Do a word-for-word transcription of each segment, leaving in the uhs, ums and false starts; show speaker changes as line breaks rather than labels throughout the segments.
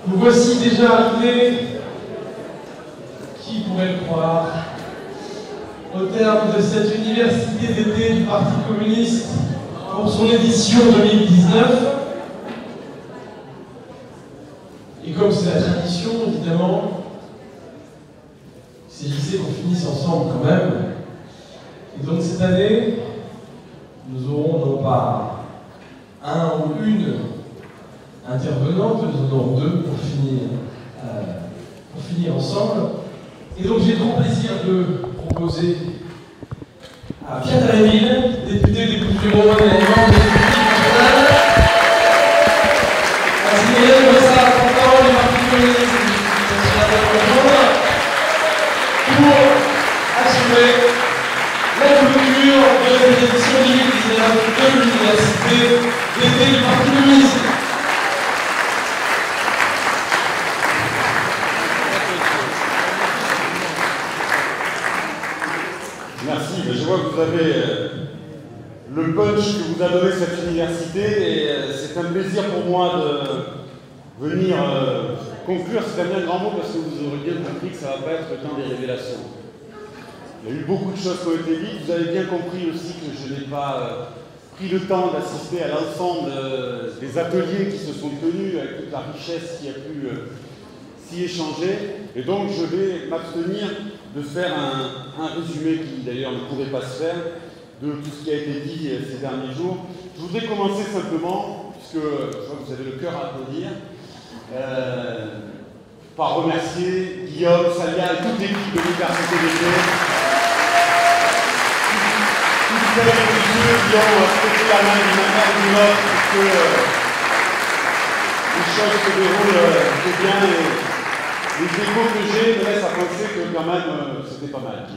Nous voici déjà arrivés, qui pourrait le croire, au terme de cette université d'été du Parti communiste pour son édition deux mille dix-neuf. Et comme c'est la tradition, évidemment, il s'agissait qu'on finisse ensemble quand même. Et donc cette année, nous aurons non pas un ou une intervenante, nous en aurons deux pour finir, euh, pour finir ensemble. Et donc j'ai grand plaisir de proposer à Pierre Daréville, député des Bouches-du-Rhône et membre de l'exécutif national, à signaler que ça porte-parole du Parti communiste pour assurer la clôture de cette édition deux mille dix-neuf de l'université d'été du Parti communiste.
Merci, je vois que vous avez le punch que vous a donné cette université et c'est un plaisir pour moi de venir conclure. C'est un bien grand mot parce que vous aurez bien compris que ça ne va pas être le temps des révélations. Il y a eu beaucoup de choses qui ont été dites. Vous avez bien compris aussi que je n'ai pas pris le temps d'assister à l'ensemble des ateliers qui se sont tenus avec toute la richesse qui a pu s'y échanger. Et donc je vais m'abstenir de faire un, un résumé qui d'ailleurs ne pourrait pas se faire de tout ce qui a été dit ces derniers jours. Je voudrais commencer simplement, puisque je vois que vous avez le cœur à applaudir, euh, par remercier Guillaume, Salia et toute l'équipe de l'université d'été. Toutes celles et tous ceux qui ont prêté la main d'une manière ou d'une autre pour que euh, les choses se déroulent euh, bien. Et, les échos que j'ai me laissent à penser que quand même euh, c'était pas mal.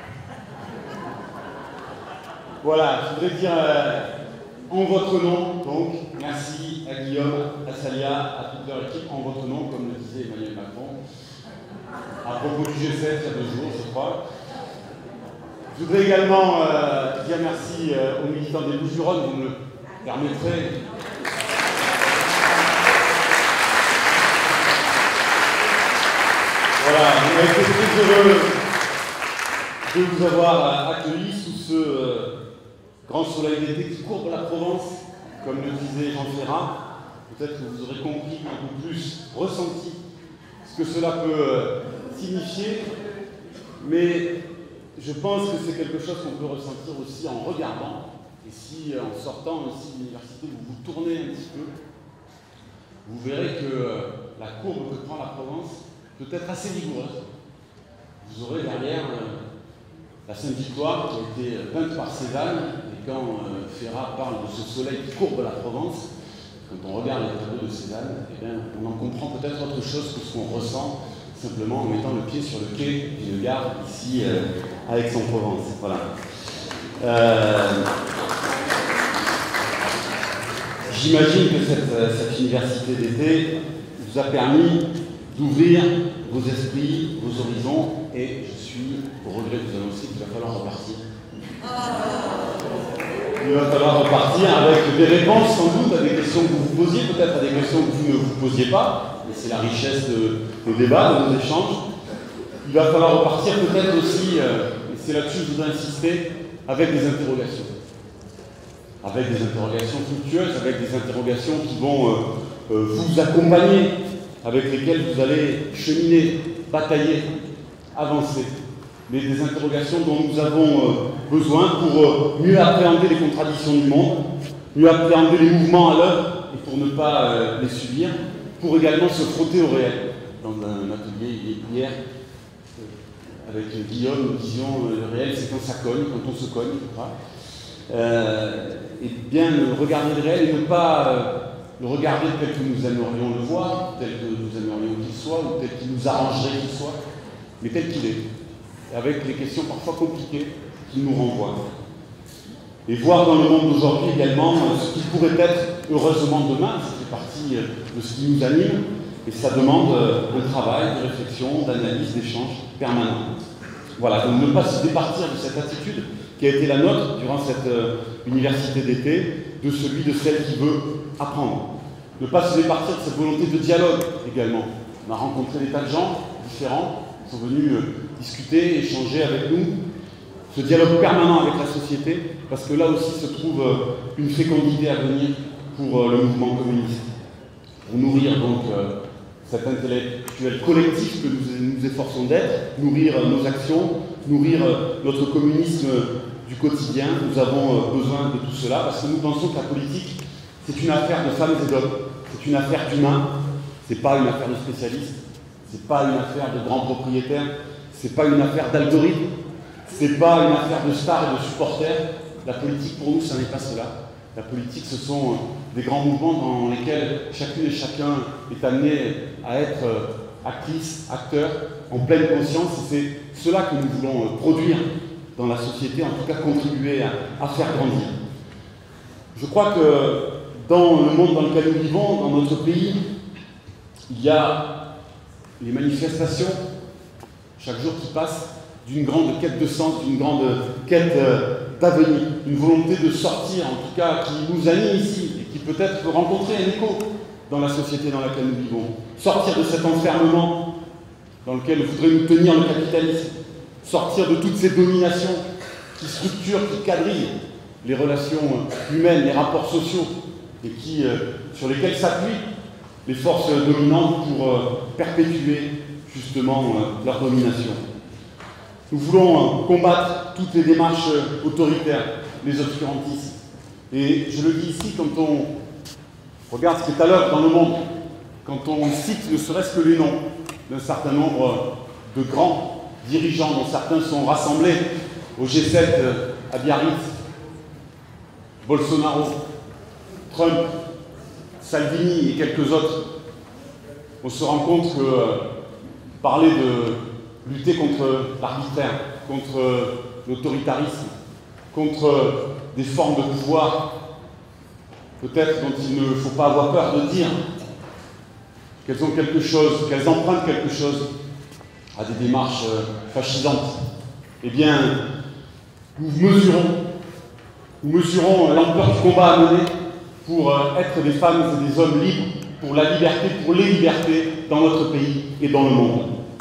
Voilà, je voudrais dire euh, en votre nom, donc, merci à Guillaume, à Salia, à toute leur équipe, en votre nom, comme le disait Emmanuel Macron, à propos du G sept il y a deux jours, je crois. Je voudrais également euh, dire merci euh, aux militants des Bouches-du-Rhône, vous me le permettrez. Voilà, on a été très heureux de vous avoir accueillis sous ce euh, grand soleil d'été qui courbe la Provence, comme le disait Jean Ferrat. Peut-être que vous aurez compris un peu plus, ressenti ce que cela peut euh, signifier, mais je pense que c'est quelque chose qu'on peut ressentir aussi en regardant. Et si, en sortant ici de l'université, vous vous tournez un petit peu, vous verrez que euh, la courbe que prend la Provence peut être assez rigoureuse. Vous aurez derrière euh, la Sainte-Victoire qui a été peinte par Cézanne, et quand euh, Ferrat parle de ce soleil qui courbe la Provence, quand on regarde les tableaux de Cézanne, eh bien, on en comprend peut-être autre chose que ce qu'on ressent simplement en mettant le pied sur le quai d'une gare ici euh, à Aix-en-Provence. Voilà. Euh, J'imagine que cette, cette université d'été vous a permis d'ouvrir vos esprits, vos horizons, et je suis au regret de vous annoncer qu'il va falloir repartir. Il va falloir repartir avec des réponses sans doute à des questions que vous vous posiez, peut-être à des questions que vous ne vous posiez pas, mais c'est la richesse de nos débats, de nos échanges. Il va falloir repartir peut-être aussi, euh, et c'est là-dessus que je voudrais insister, avec des interrogations. Avec des interrogations fructueuses, avec des interrogations qui vont euh, euh, vous accompagner, avec lesquelles vous allez cheminer, batailler, avancer. Mais des interrogations dont nous avons euh, besoin pour euh, mieux appréhender les contradictions du monde, mieux appréhender les mouvements à l'œuvre et pour ne pas euh, les subir, pour également se frotter au réel. Dans un atelier hier, euh, avec Guillaume, nous disions euh, le réel c'est quand ça cogne, quand on se cogne, je crois. Euh, et bien regarder le réel et ne pas euh, le regarder tel que nous aimerions le voir, tel que nous aimerions qu'il soit, ou tel qu'il nous arrangerait qu'il soit, mais tel qu'il est, avec les questions parfois compliquées qui nous renvoient. Et voir dans le monde d'aujourd'hui également ce qui pourrait être heureusement demain, ça fait partie de ce qui nous anime, et ça demande un travail de réflexion, d'analyse, d'échange permanent. Voilà, donc ne pas se départir de cette attitude qui a été la nôtre durant cette euh, université d'été, de celui de celle qui veut apprendre, ne pas se départir de cette volonté de dialogue également. On a rencontré des tas de gens différents qui sont venus euh, discuter, échanger avec nous, ce dialogue permanent avec la société, parce que là aussi se trouve euh, une fécondité à venir pour euh, le mouvement communiste, pour nourrir donc euh, cet intellectuel collectif que nous nous efforçons d'être, nourrir euh, nos actions, nourrir euh, notre communisme du quotidien. Nous avons euh, besoin de tout cela, parce que nous pensons que la politique, c'est une affaire de femmes et d'hommes, c'est une affaire d'humains, c'est pas une affaire de spécialistes, c'est pas une affaire de grands propriétaires, c'est pas une affaire d'algorithmes, c'est pas une affaire de stars et de supporters. La politique pour nous, ça n'est pas cela. La politique, ce sont euh, des grands mouvements dans lesquels chacune et chacun est amené à être euh, actrice, acteur, en pleine conscience, et c'est cela que nous voulons euh, produire dans la société, en tout cas contribuer à, à faire grandir. Je crois que dans le monde dans lequel nous vivons, dans notre pays, il y a les manifestations, chaque jour qui passe, d'une grande quête de sens, d'une grande quête euh, d'avenir, une volonté de sortir, en tout cas, qui nous anime ici, et qui peut-être peut rencontrer un écho dans la société dans laquelle nous vivons. Sortir de cet enfermement dans lequel voudrait nous tenir le capitalisme, sortir de toutes ces dominations qui structurent, qui quadrillent les relations humaines, les rapports sociaux, et qui, euh, sur lesquels s'appuient les forces dominantes pour euh, perpétuer justement euh, leur domination. Nous voulons euh, combattre toutes les démarches euh, autoritaires, les obscurantistes. Et je le dis ici, quand on regarde ce qui est à l'œuvre dans le monde, quand on cite ne serait-ce que les noms d'un certain nombre de grands dirigeants, dont certains sont rassemblés au G sept euh, à Biarritz, Bolsonaro, Trump, Salvini et quelques autres, on se rend compte que euh, parler de lutter contre l'arbitraire, contre euh, l'autoritarisme, contre euh, des formes de pouvoir, peut-être dont il ne faut pas avoir peur de dire qu'elles ont quelque chose, qu'elles empruntent quelque chose à des démarches euh, fascisantes, eh bien, nous mesurons, nous mesurons l'ampleur du combat à mener pour euh, être des femmes et des hommes libres, pour la liberté, pour les libertés dans notre pays et dans le monde.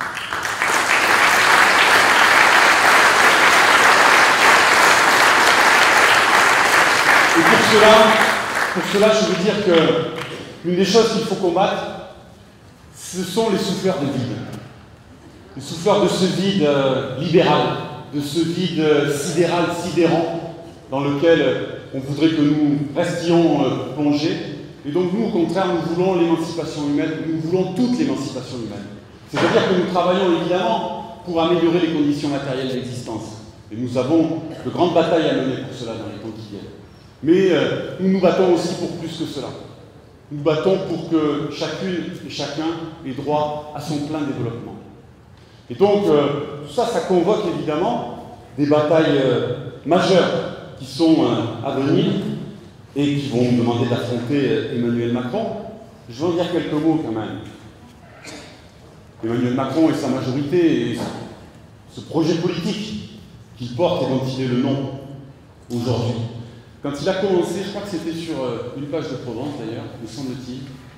Et pour cela, pour cela, je veux dire que l'une des choses qu'il faut combattre, ce sont les souffleurs de vide. Les souffleurs de ce vide euh, libéral, de ce vide euh, sidéral, sidérant, dans lequel euh, on voudrait que nous restions euh, plongés. Et donc nous, au contraire, nous voulons l'émancipation humaine, nous voulons toute l'émancipation humaine. C'est-à-dire que nous travaillons évidemment pour améliorer les conditions matérielles d'existence. Et nous avons de grandes batailles à mener pour cela dans les temps qui viennent. Mais euh, nous nous battons aussi pour plus que cela. Nous nous battons pour que chacune et chacun ait droit à son plein développement. Et donc, euh, tout ça, ça convoque évidemment des batailles euh, majeures qui sont euh, à venir et qui vont nous demander d'affronter euh, Emmanuel Macron. Je vais en dire quelques mots quand même. Emmanuel Macron et sa majorité, et ce projet politique qu'il porte et dont il est le nom aujourd'hui. Quand il a commencé, je crois que c'était sur euh, une page de Provence d'ailleurs, me semble-t-il,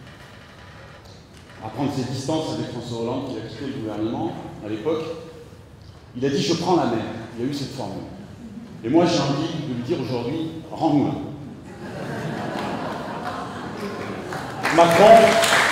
à prendre ses distances avec François Hollande, qui a quitté le gouvernement à l'époque, il a dit « je prends la mer ». Il y a eu cette formule. Et moi j'ai envie de lui dire aujourd'hui « rends-nous-la ». Macron,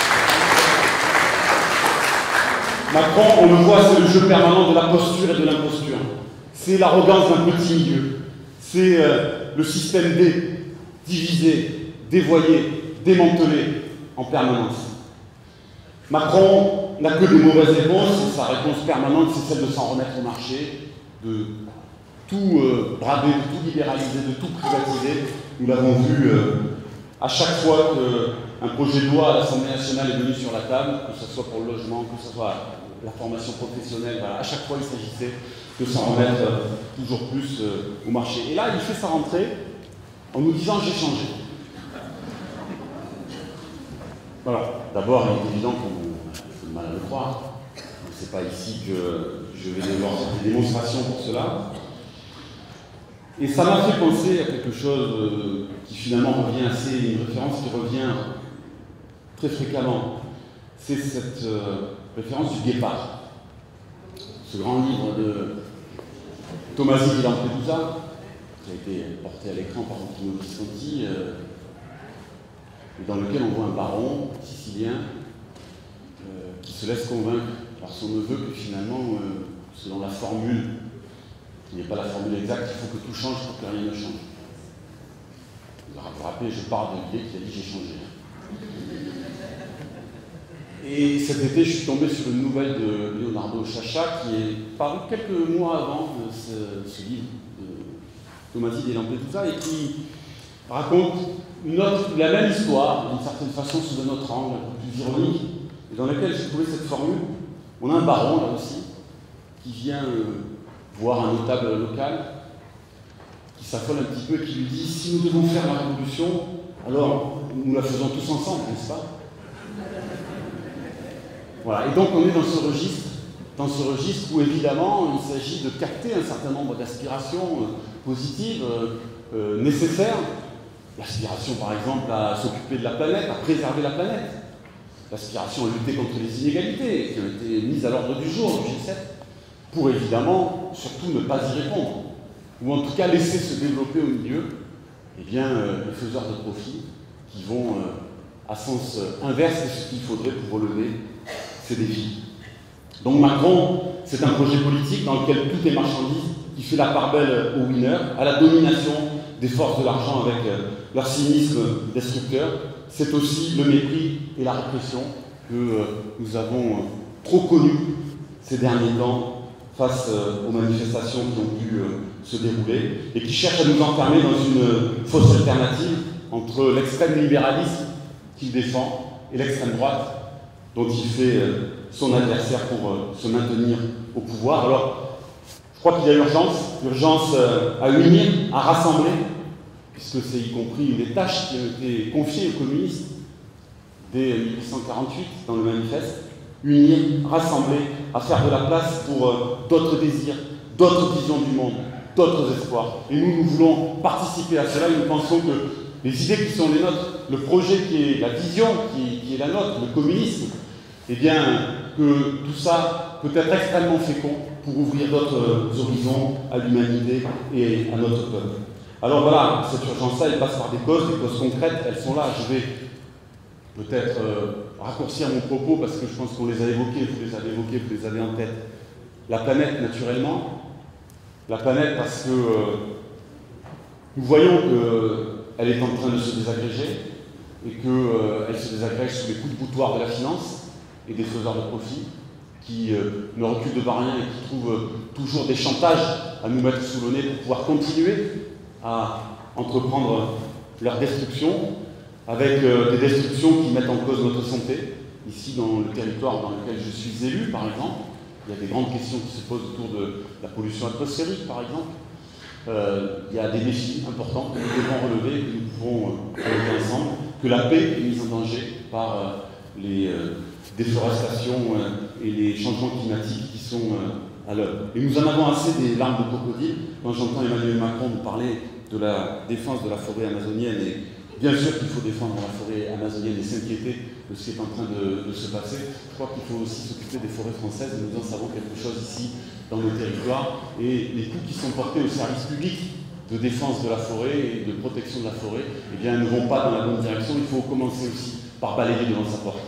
Macron, on le voit, c'est le jeu permanent de la posture et de l'imposture. C'est l'arrogance d'un petit milieu. C'est euh, le système D, divisé, dévoyé, démantelé en permanence. Macron n'a que des mauvaises réponses, et sa réponse permanente, c'est celle de s'en remettre au marché, de tout euh, brader, de tout libéraliser, de tout privatiser. Nous l'avons vu euh, à chaque fois qu'un projet de loi à l'Assemblée nationale est venu sur la table, que ce soit pour le logement, que ce soit la formation professionnelle, voilà, à chaque fois il s'agissait de s'en remettre euh, toujours plus euh, au marché. Et là, il fait sa rentrée en nous disant « j'ai changé ». Voilà. D'abord, il est évident qu'on a du mal à le croire. Ce n'est pas ici que je vais devoir faire des démonstrations pour cela. Et ça m'a fait penser à quelque chose euh, qui finalement revient assez, une référence qui revient très fréquemment, c'est cette euh, référence du guépard. Ce grand livre de Tomasi di Lampedusa, qui a été porté à l'écran par Antonio Visconti, euh, dans lequel on voit un baron sicilien euh, qui se laisse convaincre par son neveu que finalement, euh, selon la formule, qui n'est pas la formule exacte, il faut que tout change pour que rien ne change. Vous vous rappelez, je parle de l'idée qui a dit j'ai changé. Et cet été, je suis tombé sur une nouvelle de Leonardo Sciascia qui est paru quelques mois avant ce, ce livre de Tomasi di Lampedusa et qui raconte une autre, la même histoire, d'une certaine façon, sous un autre angle, un peu plus ironique, et dans laquelle j'ai trouvé cette formule. On a un baron, là aussi, qui vient euh, voir un notable local, qui s'affole un petit peu et qui lui dit « Si nous devons faire la révolution, alors nous la faisons tous ensemble, n'est-ce pas ?» Voilà, et donc on est dans ce registre, dans ce registre où évidemment il s'agit de capter un certain nombre d'aspirations euh, positives, euh, euh, nécessaires. L'aspiration par exemple à s'occuper de la planète, à préserver la planète. L'aspiration à lutter contre les inégalités qui ont été mises à l'ordre du jour du G sept, pour évidemment surtout ne pas y répondre. Ou en tout cas laisser se développer au milieu eh bien, euh, les faiseurs de profit qui vont euh, à sens euh, inverse de ce qu'il faudrait pour relever ces défis. Donc Macron, c'est un projet politique dans lequel tout est marchandise, qui fait la part belle aux winners, à la domination des forces de l'argent avec euh, leur cynisme destructeur. C'est aussi le mépris et la répression que euh, nous avons euh, trop connu ces derniers temps face euh, aux manifestations qui ont pu euh, se dérouler et qui cherchent à nous enfermer dans une fausse alternative entre l'extrême libéralisme qu'il défend et l'extrême droite dont il fait euh, son adversaire pour euh, se maintenir au pouvoir. Alors, je crois qu'il y a urgence, urgence euh, à unir, à rassembler, puisque c'est y compris une des tâches qui ont été confiées aux communistes dès mille huit cent quarante-huit dans le manifeste, unir, rassembler, à faire de la place pour euh, d'autres désirs, d'autres visions du monde, d'autres espoirs. Et nous, nous voulons participer à cela et nous pensons que les idées qui sont les nôtres, le projet qui est la vision qui, qui est la nôtre, le communisme, eh bien, que tout ça peut être extrêmement fécond pour ouvrir d'autres horizons à l'humanité et à notre peuple. Alors voilà, cette urgence-là, elle passe par des causes, des causes concrètes, elles sont là. Je vais peut-être euh, raccourcir mon propos parce que je pense qu'on les a évoqués, vous les avez évoqués, vous les avez en tête. La planète, naturellement. La planète parce que euh, nous voyons qu'elle est en train de se désagréger et qu'elle euh, se désagrège sous les coups de boutoir de la finance et des faiseurs de profit qui euh, ne reculent devant rien et qui trouvent euh, toujours des chantages à nous mettre sous le nez pour pouvoir continuer à entreprendre leur destruction, avec euh, des destructions qui mettent en cause notre santé. Ici, dans le territoire dans lequel je suis élu, par exemple, il y a des grandes questions qui se posent autour de la pollution atmosphérique, par exemple. Euh, il y a des défis importants que nous devons relever, que nous pouvons euh, relever ensemble, que la paix est mise en danger par euh, les euh, déforestations euh, et les changements climatiques qui sont euh, à l'œuvre. Et nous en avons assez des larmes de crocodile quand j'entends Emmanuel Macron nous parler de la défense de la forêt amazonienne. Et bien sûr qu'il faut défendre la forêt amazonienne et s'inquiéter de ce qui est en train de, de se passer. Je crois qu'il faut aussi s'occuper des forêts françaises, et nous en savons quelque chose ici dans nos territoires. Et les coûts qui sont portés au service public de défense de la forêt et de protection de la forêt, eh bien, ne vont pas dans la bonne direction. Il faut commencer aussi par balayer devant sa porte.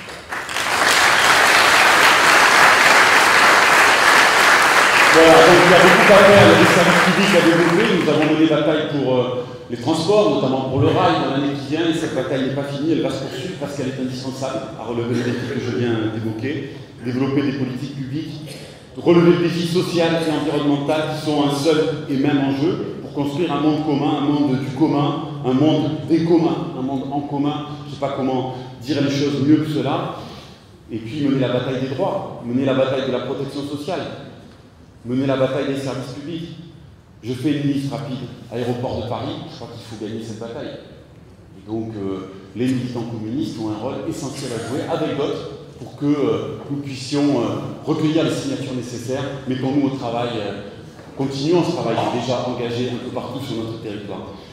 Voilà, donc il y a beaucoup à faire, il y a des services publics à développer. Nous avons mené bataille pour euh, les transports, notamment pour le rail dans l'année qui vient, et cette bataille n'est pas finie, elle va se poursuivre parce qu'elle est indispensable à relever le défi que je viens d'évoquer, développer des politiques publiques, relever le défi social et environnemental qui sont un seul et même enjeu pour construire un monde commun, un monde du commun, un monde des communs, un monde en commun, je ne sais pas comment dire les choses mieux que cela, et puis mener la bataille des droits, mener la bataille de la protection sociale, mener la bataille des services publics. Je fais une liste rapide. Aéroport de Paris, je crois qu'il faut gagner cette bataille. Et donc, euh, les militants communistes ont un rôle essentiel à jouer avec d'autres pour que euh, nous puissions euh, recueillir les signatures nécessaires. Mettons-nous au travail, euh, continuons ce travail déjà engagé un peu partout sur notre territoire.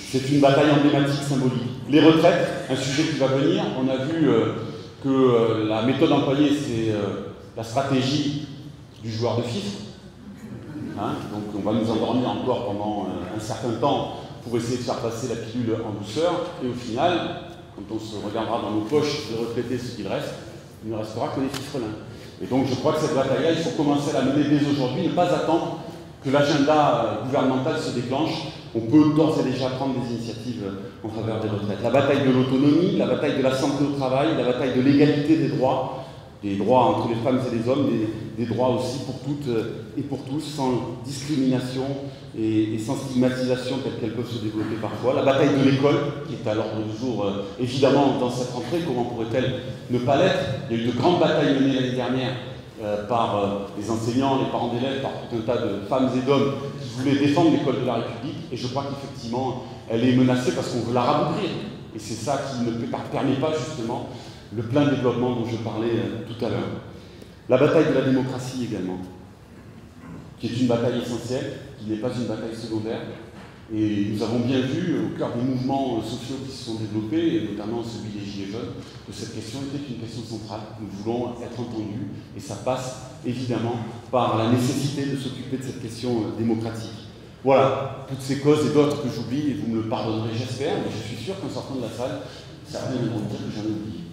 C'est une bataille emblématique, symbolique. Les retraites, un sujet qui va venir. On a vu euh, que euh, la méthode employée, c'est euh, la stratégie du joueur de fifre. Hein, donc on va nous endormir encore pendant euh, un certain temps pour essayer de faire passer la pilule en douceur. Et au final, quand on se regardera dans nos poches de retraités ce qu'il reste, il ne restera que les fifrelins. Et donc je crois que cette bataille-là, il faut commencer à la mener dès aujourd'hui, ne pas attendre que l'agenda gouvernemental se déclenche. On peut d'ores et déjà prendre des initiatives en faveur des retraites. La bataille de l'autonomie, la bataille de la santé au travail, la bataille de l'égalité des droits, des droits entre les femmes et les hommes, des, des droits aussi pour toutes et pour tous, sans discrimination et, et sans stigmatisation telles qu'elles peuvent se développer parfois. La bataille de l'école, qui est à l'ordre du jour, euh, évidemment, dans cette rentrée, comment pourrait-elle ne pas l'être? Il y a eu de grandes batailles menées l'année dernière Euh, par euh, les enseignants, les parents d'élèves, par tout un tas de femmes et d'hommes qui voulaient défendre l'école de la République. Et je crois qu'effectivement, elle est menacée parce qu'on veut la rabougrir. Et c'est ça qui ne permet pas justement le plein développement dont je parlais euh, tout à l'heure. La bataille de la démocratie également, qui est une bataille essentielle, qui n'est pas une bataille secondaire. Et nous avons bien vu, au cœur des mouvements sociaux qui se sont développés, et notamment celui des Gilets jaunes, que cette question était une question centrale. Nous voulons être entendus, et ça passe évidemment par la nécessité de s'occuper de cette question démocratique. Voilà, toutes ces causes et d'autres que j'oublie, et vous me le pardonnerez, j'espère, mais je suis sûr qu'en sortant de la salle, certains vont me dire que j'en oublie.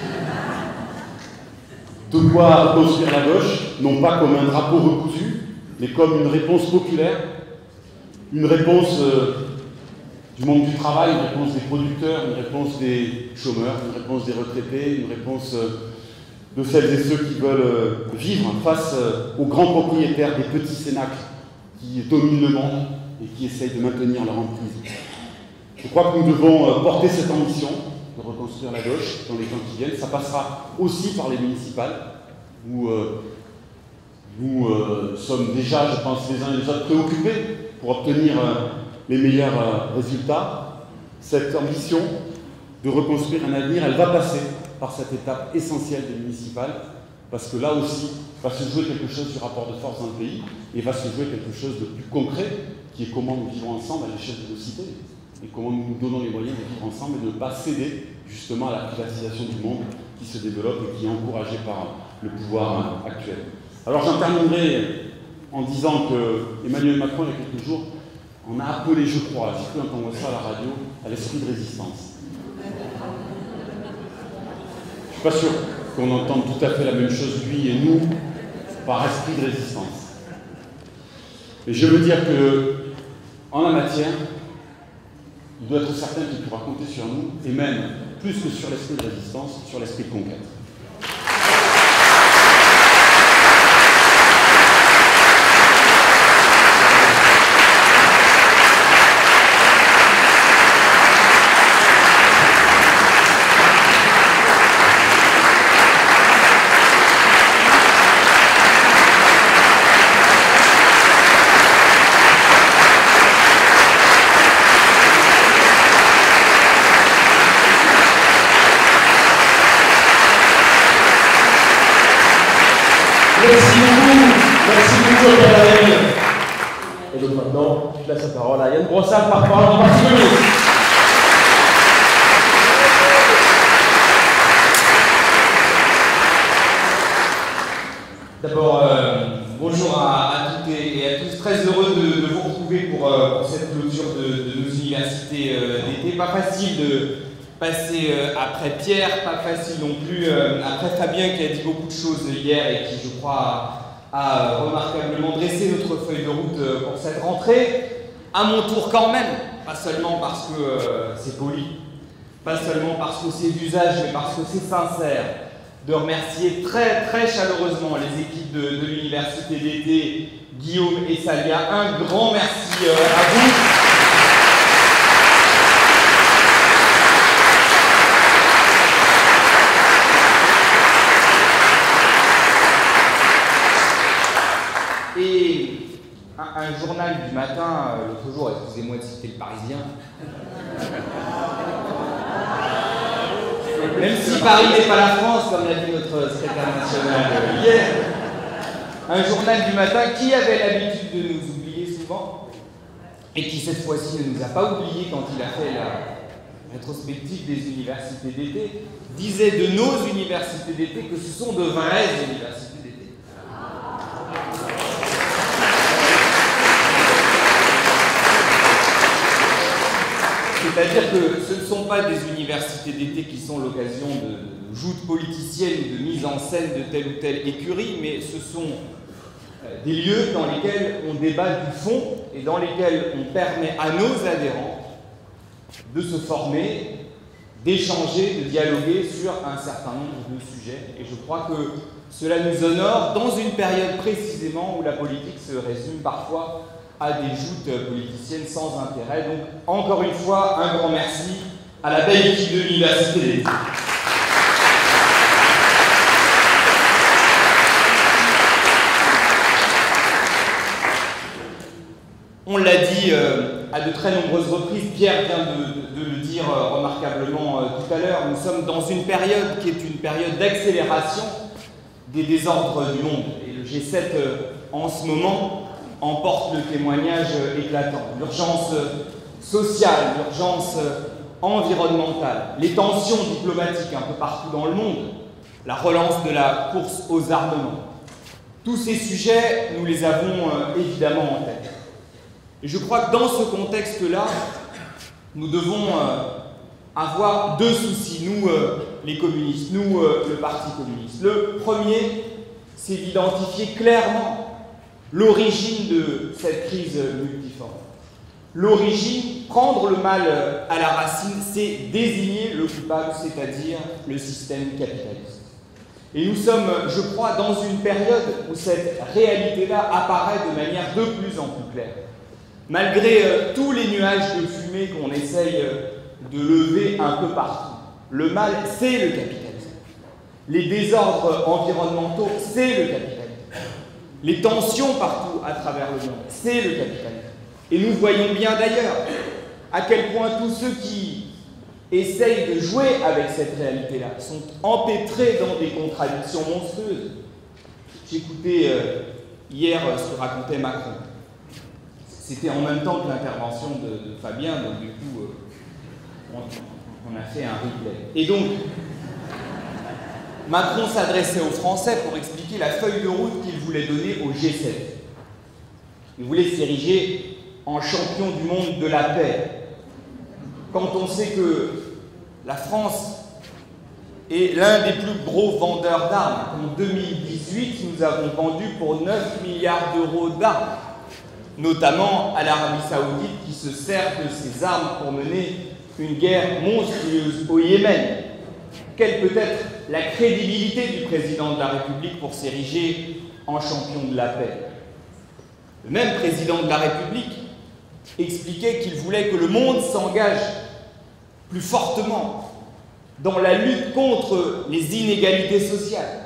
De quoi reconstruire la gauche, non pas comme un drapeau recousu, mais comme une réponse populaire. Une réponse euh, du monde du travail, une réponse des producteurs, une réponse des chômeurs, une réponse des retraités, une réponse euh, de celles et ceux qui veulent euh, vivre face euh, aux grands propriétaires des petits cénacles qui dominent le monde et qui essayent de maintenir leur emprise. Je crois que nous devons euh, porter cette ambition de reconstruire la gauche dans les temps qui viennent. Ça passera aussi par les municipales, où euh, nous euh, sommes déjà, je pense, les uns et les autres préoccupés pour obtenir euh, les meilleurs euh, résultats. Cette ambition de reconstruire un avenir, elle va passer par cette étape essentielle des municipales, parce que là aussi va se jouer quelque chose du rapport de force dans le pays, et va se jouer quelque chose de plus concret, qui est comment nous vivons ensemble à l'échelle de nos cités, et comment nous nous donnons les moyens de vivre ensemble et de ne pas céder justement à la privatisation du monde qui se développe et qui est encouragée par le pouvoir actuel. Alors j'en terminerai en disant que Emmanuel Macron, il y a quelques jours, on a appelé, je crois, j'ai cru entendre ça à la radio, à l'esprit de résistance. Je ne suis pas sûr qu'on entende tout à fait la même chose, lui et nous, par esprit de résistance. Et je veux dire que, en la matière, il doit être certain qu'il pourra compter sur nous, et même, plus que sur l'esprit de résistance, sur l'esprit de conquête.
Merci beaucoup, merci beaucoup à Caroline. Et donc maintenant, je laisse la parole à Yann Brossard, porte-parole du Parti communiste.
D'abord, euh, bonjour à, à toutes et à tous. Très heureux de, de vous retrouver pour, euh, pour cette clôture de, de nos universités euh, d'été. Pas facile de passer euh, après Pierre, pas facile non plus euh, après Fabien qui a dit beaucoup de choses hier et qui, je crois, a, a remarquablement dressé notre feuille de route euh, pour cette rentrée. À mon tour quand même, pas seulement parce que euh, c'est poli, pas seulement parce que c'est d'usage, mais parce que c'est sincère, de remercier très très chaleureusement les équipes de, de l'université d'été, Guillaume et Salia. Un grand merci euh, à vous. Et un, un journal du matin, euh, l'autre jour, excusez-moi de citer le Parisien, même si Paris n'est pas la France, comme l'a dit notre secrétaire national euh, hier, un journal du matin qui avait l'habitude de nous oublier souvent, et qui cette fois-ci ne nous a pas oubliés quand il a fait la rétrospective des universités d'été, disait de nos universités d'été que ce sont de vraies universités d'été. C'est-à-dire que ce ne sont pas des universités d'été qui sont l'occasion de joutes politiciennes ou de mise en scène de telle ou telle écurie, mais ce sont des lieux dans lesquels on débat du fond et dans lesquels on permet à nos adhérents de se former, d'échanger, de dialoguer sur un certain nombre de sujets. Et je crois que cela nous honore dans une période précisément où la politique se résume parfois à des joutes politiciennes sans intérêt. Donc, encore une fois, un grand merci à la belle équipe de l'Université d'été. On l'a dit euh, à de très nombreuses reprises, Pierre vient de, de, de le dire euh, remarquablement euh, tout à l'heure, nous sommes dans une période qui est une période d'accélération des désordres du monde. Et le G sept, euh, en ce moment, emporte le témoignage euh, éclatant. L'urgence euh, sociale, l'urgence euh, environnementale, les tensions diplomatiques un peu partout dans le monde, la relance de la course aux armements. Tous ces sujets, nous les avons euh, évidemment en tête. Et je crois que dans ce contexte-là, nous devons euh, avoir deux soucis, nous, euh, les communistes, nous, euh, le Parti communiste. Le premier, c'est d'identifier clairement l'origine de cette crise multiforme. L'origine, prendre le mal à la racine, c'est désigner le coupable, c'est-à-dire le système capitaliste. Et nous sommes, je crois, dans une période où cette réalité-là apparaît de manière de plus en plus claire. Malgré euh, tous les nuages de fumée qu'on essaye euh, de lever un peu partout, le mal, c'est le capitalisme. Les désordres environnementaux, c'est le capitalisme. Les tensions partout à travers le monde, c'est le capitalisme. Et nous voyons bien d'ailleurs à quel point tous ceux qui essayent de jouer avec cette réalité-là sont empêtrés dans des contradictions monstrueuses. J'écoutais euh, hier euh, ce que racontait Macron. C'était en même temps que l'intervention de, de Fabien, donc du coup, euh, on, on a fait un replay. Et donc, Macron s'adressait aux Français pour expliquer la feuille de route qu'il voulait donner au G sept. Il voulait s'ériger en champion du monde de la paix. Quand on sait que la France est l'un des plus gros vendeurs d'armes, en deux mille dix-huit, nous avons vendu pour neuf milliards d'euros d'armes, notamment à l'Arabie Saoudite qui se sert de ses armes pour mener une guerre monstrueuse au Yémen. Quelle peut être la crédibilité du président de la République pour s'ériger en champion de la paix? Le même président de la République expliquait qu'il voulait que le monde s'engage plus fortement dans la lutte contre les inégalités sociales.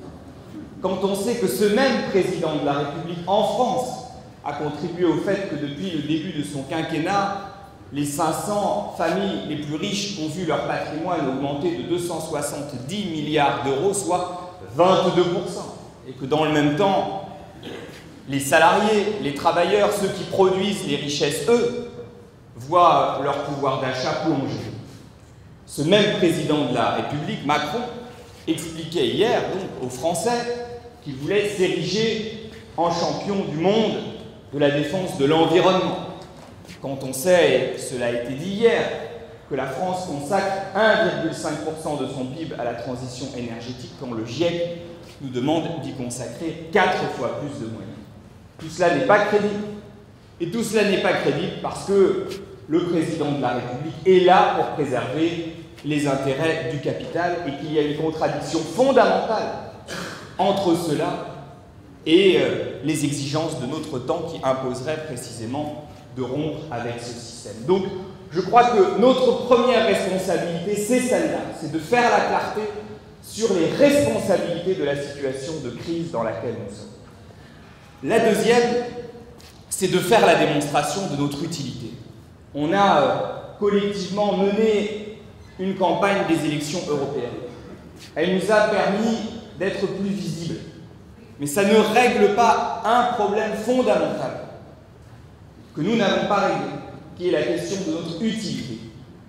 Quand on sait que ce même président de la République en France a contribué au fait que depuis le début de son quinquennat, les cinq cents familles les plus riches ont vu leur patrimoine augmenter de deux cent soixante-dix milliards d'euros, soit vingt-deux pour cent. Et que dans le même temps, les salariés, les travailleurs, ceux qui produisent les richesses, eux, voient leur pouvoir d'achat plonger. Ce même président de la République, Macron, expliquait hier donc aux Français qu'il voulait s'ériger en champion du monde de la défense de l'environnement. Quand on sait, cela a été dit hier, que la France consacre un virgule cinq pour cent de son P I B à la transition énergétique, quand le GIEC nous demande d'y consacrer quatre fois plus de moyens. Tout cela n'est pas crédible. Et tout cela n'est pas crédible parce que le président de la République est là pour préserver les intérêts du capital et qu'il y a une contradiction fondamentale entre cela et euh, les exigences de notre temps qui imposeraient précisément de rompre avec ce système. Donc, je crois que notre première responsabilité, c'est celle-là, c'est de faire la clarté sur les responsabilités de la situation de crise dans laquelle nous sommes. La deuxième, c'est de faire la démonstration de notre utilité. On a euh, collectivement mené une campagne des élections européennes. Elle nous a permis d'être plus visibles. Mais ça ne règle pas un problème fondamental. que nous n'avons pas réglée, qui est la question de notre utilité.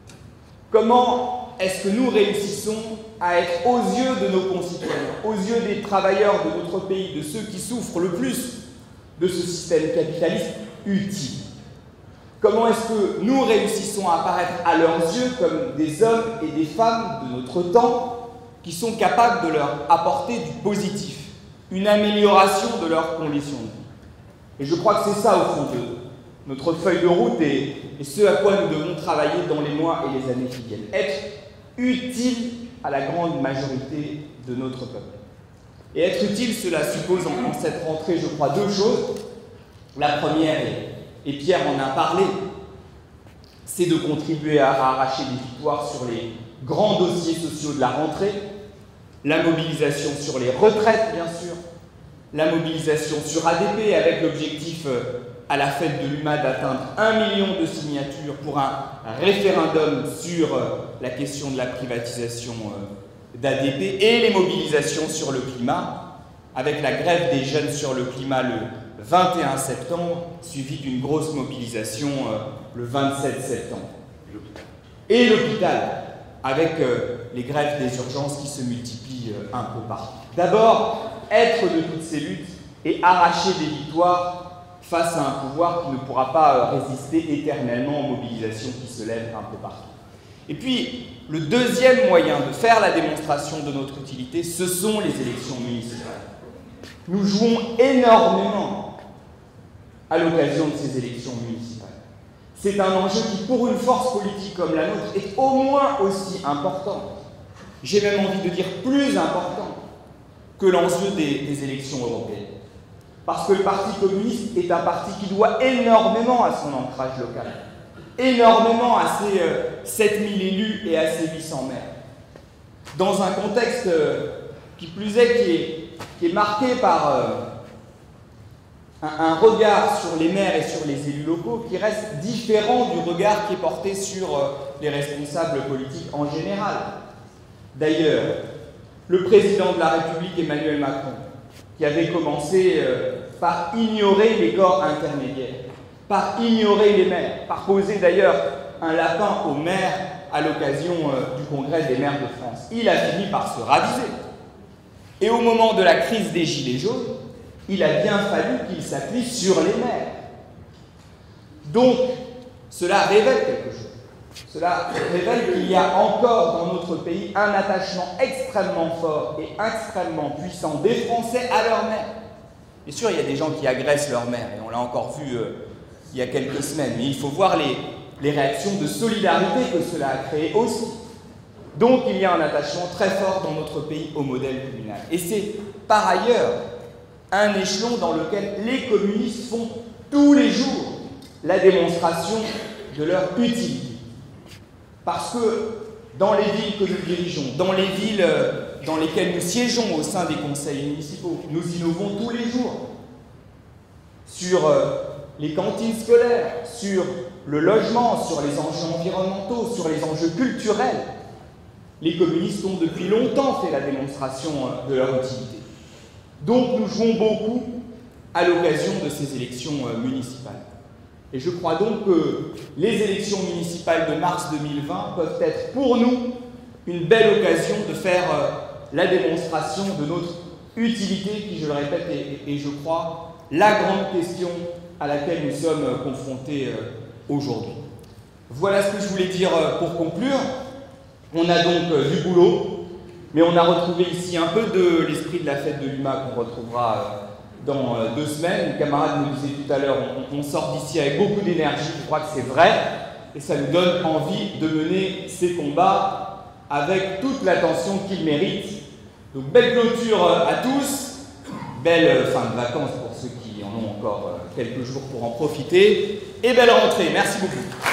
Comment est-ce que nous réussissons à être aux yeux de nos concitoyens, aux yeux des travailleurs de notre pays, de ceux qui souffrent le plus de ce système capitaliste, utiles? Comment est-ce que nous réussissons à apparaître à leurs yeux comme des hommes et des femmes de notre temps qui sont capables de leur apporter du positif, une amélioration de leurs conditions de vie? Et je crois que c'est ça, au fond, de notre feuille de route et, et ce à quoi nous devons travailler dans les mois et les années qui viennent. Être utile à la grande majorité de notre peuple. Et être utile, cela suppose en, en cette rentrée, je crois, deux choses. La première, et, et Pierre en a parlé, c'est de contribuer à, à arracher des victoires sur les grands dossiers sociaux de la rentrée, la mobilisation sur les retraites, bien sûr, la mobilisation sur A D P avec l'objectif euh, à la fête de l'U M A d'atteindre un million de signatures pour un, un référendum sur euh, la question de la privatisation euh, d'A D P et les mobilisations sur le climat, avec la grève des jeunes sur le climat le vingt et un septembre, suivie d'une grosse mobilisation euh, le vingt-sept septembre. Et l'hôpital, avec euh, les grèves des urgences qui se multiplient euh, un peu partout. D'abord, être de toutes ces luttes et arracher des victoires face à un pouvoir qui ne pourra pas résister éternellement aux mobilisations qui se lèvent un peu partout. Et puis, le deuxième moyen de faire la démonstration de notre utilité, ce sont les élections municipales. Nous jouons énormément à l'occasion de ces élections municipales. C'est un enjeu qui, pour une force politique comme la nôtre, est au moins aussi important. J'ai même envie de dire plus important que l'enjeu des, des élections européennes. Parce que le Parti communiste est un parti qui doit énormément à son ancrage local, énormément à ses euh, sept mille élus et à ses huit cents maires. Dans un contexte euh, qui plus est, qui est, qui est marqué par euh, un, un regard sur les maires et sur les élus locaux qui reste différent du regard qui est porté sur euh, les responsables politiques en général. D'ailleurs, le président de la République, Emmanuel Macron, qui avait commencé euh, par ignorer les corps intermédiaires, par ignorer les maires, par poser d'ailleurs un lapin aux maires à l'occasion euh, du Congrès des maires de France. Il a fini par se raviser. Et au moment de la crise des Gilets jaunes, il a bien fallu qu'il s'appuie sur les maires. Donc, cela révèle quelque chose. Cela révèle qu'il y a encore dans notre pays un attachement extrêmement fort et extrêmement puissant des Français à leur mère. Bien sûr, il y a des gens qui agressent leur mère, et on l'a encore vu euh, il y a quelques semaines, mais il faut voir les, les réactions de solidarité que cela a créé aussi. Donc, il y a un attachement très fort dans notre pays au modèle communal. Et c'est par ailleurs un échelon dans lequel les communistes font tous les jours la démonstration de leur utilité. Parce que dans les villes que nous dirigeons, dans les villes dans lesquelles nous siégeons au sein des conseils municipaux, nous innovons tous les jours sur les cantines scolaires, sur le logement, sur les enjeux environnementaux, sur les enjeux culturels. Les communistes ont depuis longtemps fait la démonstration de leur utilité. Donc nous jouons beaucoup à l'occasion de ces élections municipales. Et je crois donc que les élections municipales de mars deux mille vingt peuvent être pour nous une belle occasion de faire euh, la démonstration de notre utilité qui, je le répète, est, est, je crois, la grande question à laquelle nous sommes euh, confrontés euh, aujourd'hui. Voilà ce que je voulais dire euh, pour conclure. On a donc euh, du boulot, mais on a retrouvé ici un peu de l'esprit de la fête de l'U M A qu'on retrouvera euh, dans euh, deux semaines. Le camarade nous disait tout à l'heure, on, on sort d'ici avec beaucoup d'énergie, je crois que c'est vrai, et ça nous donne envie de mener ces combats avec toute l'attention qu'ils méritent. Donc belle clôture à tous, belle fin de vacances pour ceux qui en ont encore quelques jours pour en profiter, et belle rentrée. Merci beaucoup.